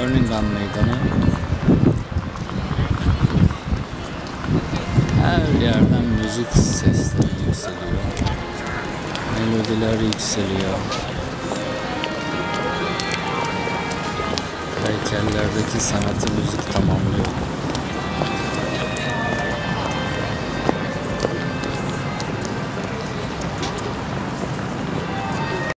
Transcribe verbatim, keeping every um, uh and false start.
Birmingham meydanı. Her yerden müzik sesleri yükseliyor. Melodiler yükseliyor. Heykellerdeki sanatı müzik tamamlıyor.